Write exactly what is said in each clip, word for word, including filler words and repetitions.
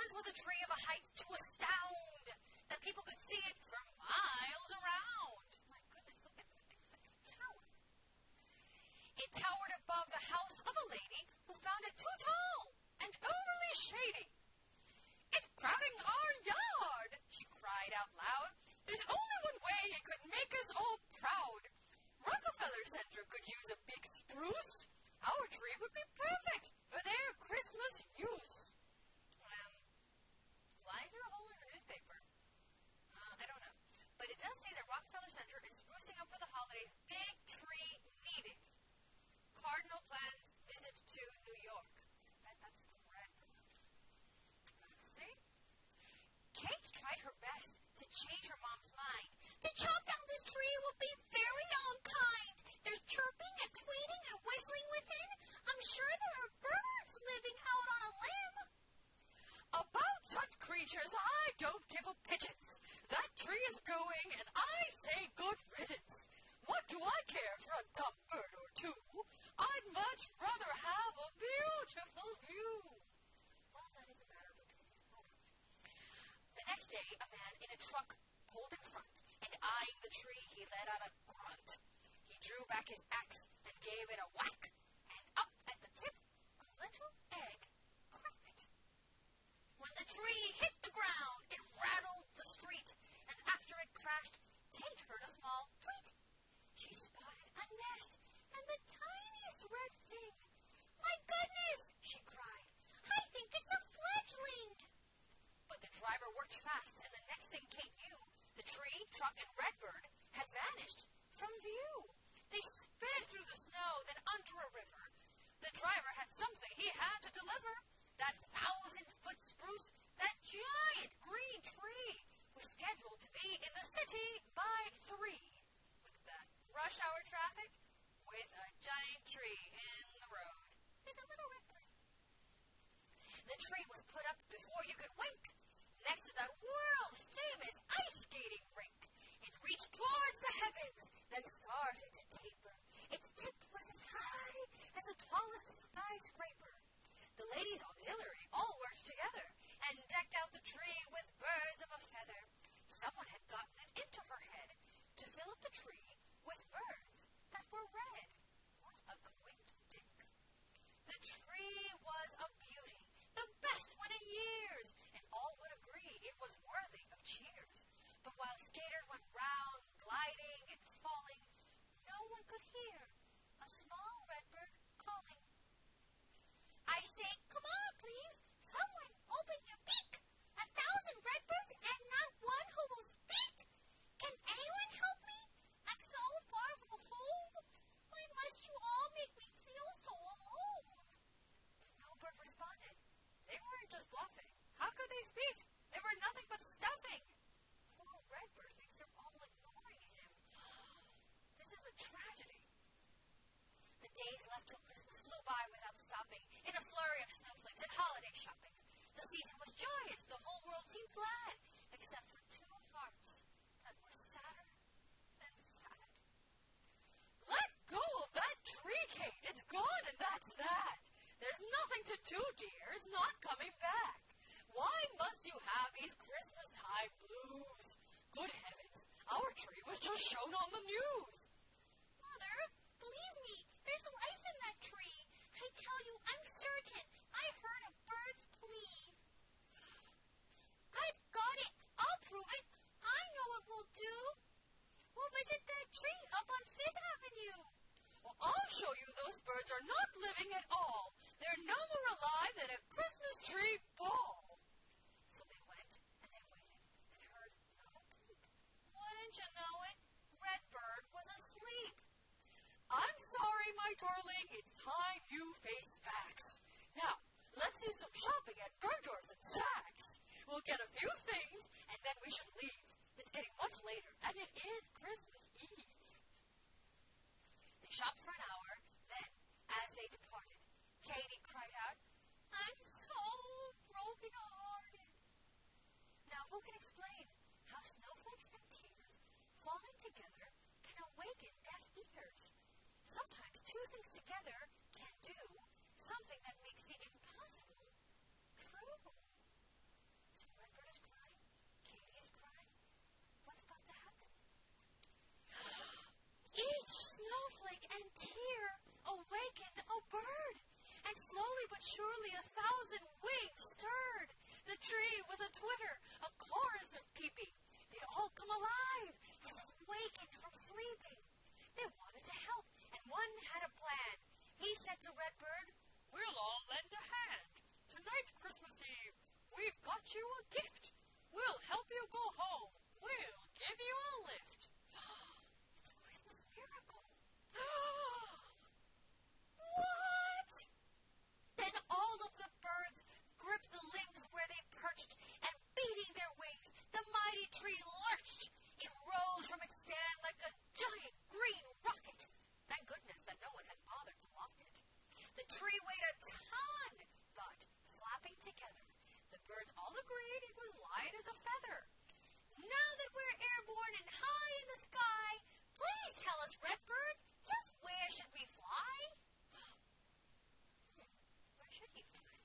once was a tree of a height to astound, that people could see it for miles around. My goodness, look at that thing. It's like a tower. It towered above the house of a lady who found it too tall and overly shady. "It's crowding our yard," she cried out loud. "There's only one way it could make us all proud. Rockefeller Center could use a big spruce. Our tree would be perfect for their Christmas use." Um, why is there a hole in her newspaper? Uh, I don't know. But it does say that Rockefeller Center is sprucing up for the holidays. Big tree needed. Cardinal plans visit to New York. I bet that's the Redbird. Let's see. Kate tried her best to change her mom's mind. "To chop down this tree will be very unkind. There's chirping and tweeting and whistling within. I'm sure there are birds living out on a limb." "About such creatures I don't give a pittance. That tree is going, and I say good riddance. What do I care for a dumb bird or two? I'd much rather have a beautiful view." Well, that is a matter of opinion. All right. The next day, a man in a truck pulled in front, and eyeing the tree, he let out a grunt. He drew back his axe and gave it a whack, and up at the tip, a little egg cracked. When the tree hit the ground, it rattled the street, and after it crashed, Kate heard a small tweet. She spotted a nest and the tiniest red thing. "My goodness," she cried, "I think it's a fledgling." But the driver worked fast, and the next thing Kate knew, the tree, truck, and Redbird had vanished from view. They sped through the snow, then under a river. The driver had something he had to deliver. That thousand-foot spruce, that giant green tree, was scheduled to be in the city by three. Look at that. Rush hour traffic with a giant tree in the road. With a little Redbird. The tree was put up before you could wink, next to that world-famous ice skating rink. It reached towards the heavens, then started to taper. Its tip was as high as the tallest skyscraper. The ladies' auxiliary all worked together and decked out the tree with birds of a feather. Someone had gotten it into her head to fill up the tree with birds that were red. What a quaint dink. The tree was a beauty, the best one in years, and all would agree it was worthy of cheers. But while skaters went round, gliding and falling, no one could hear a small Redbird calling. "I say, come on, please. Someone open your beak. A thousand Redbirds and not one who will speak. Can anyone help me? I'm so far from home. Why must you all make me feel so alone?" But no bird responded. They weren't just bluffing. How could they speak? They were nothing but stuffing. Poor Redbird thinks they're all ignoring him. This is a tragedy. The days left till Christmas flew by without stopping, in a flurry of snowflakes and holiday shopping. The season was joyous. The whole world seemed glad, except for two hearts that were sadder than sad. "Let go of that tree, Kate. It's gone, and that's that. There's nothing to do, dear. It's not coming back. Why must you have these Christmas-time blues? Good heavens, our tree was just shown on the news." "Mother, believe me, there's life in that tree. I tell you, I'm certain. I heard a bird's plea." "I've got it. I'll prove it. I know what we'll do. We'll visit that tree up on Fifth Avenue. "Well, I'll show you those birds are not living at all. They're no more alive than a Christmas tree ball." So they went, and they waited, and heard not a peep. Wouldn't you know it? Redbird was asleep. "I'm sorry, my darling. It's time you face facts. Now, let's do some shopping at Bergdorf's and Saks. We'll get a few things, and then we should leave. It's getting much later, and it is Christmas Eve." They shopped for an hour, then, as they departed, Katie cried out, "I'm so broken-hearted." Now, who can explain how snowflakes and tears, falling together, can awaken deaf ears? Sometimes two things together can do something that makes the impossible true. but surely a thousand wings stirred. The tree was a twitter, a chorus of peeping. They'd all come alive, as if wakened from sleeping. They wanted to help, and one had a plan. He said to Redbird, "We'll all lend a hand. Tonight's Christmas Eve. We've got you a gift. We'll help you go home. We'll give you a lift." It's a Christmas miracle. What? Then all of the birds gripped the limbs where they perched, and beating their wings, the mighty tree lurched. It rose from its stand like a giant green rocket. Thank goodness that no one had bothered to lock it. The tree weighed a ton, but flapping together, the birds all agreed it was light as a feather. Now that we're airborne and high in the sky, please tell us, Redbird, just where should we fly? Hmm, where should he fly?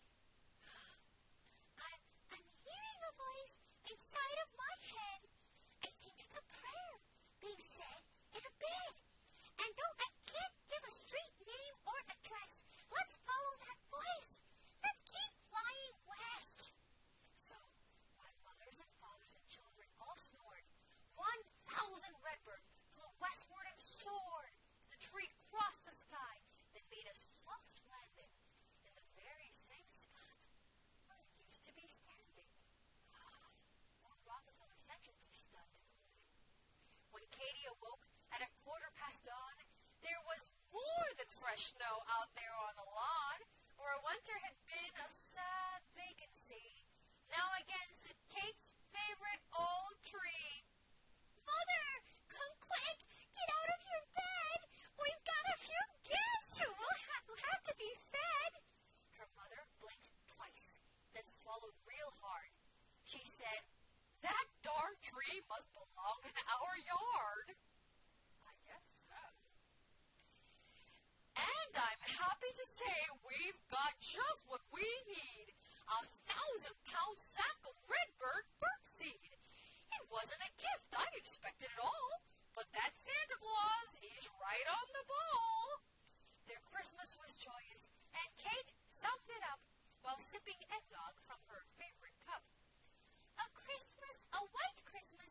I'm, I'm hearing a voice inside of my head. I think it's a prayer being said in a bed. And though I can't give a street name or address, let's follow that voice. Let's keep flying west. So, while mothers and fathers and children all snored, one thousand redbirds flew westward and soared. The tree crossed the sky, then made a soft landing in the very same spot where it used to be standing. Or Rockefeller Center be stunned in the morning. When Katie awoke at a quarter past dawn, there was more than fresh snow out there on the lawn, where winter had been a sad vacancy. Now again stood Kate's favorite old tree. Mother, come quick! Get out of your bed! We've got a few guests who will ha- who have to be fed. Her mother blinked twice, then swallowed real hard. She said, "That darn tree must belong in our yard." I guess so. And I'm happy to say we've got just what we need. A thousand-pound sack of Redbird birdseed. It wasn't a gift I expected at all, but that Santa Claus, he's right on the ball. Their Christmas was joyous, and Kate summed it up while sipping eggnog from her favorite cup. A Christmas, a white Christmas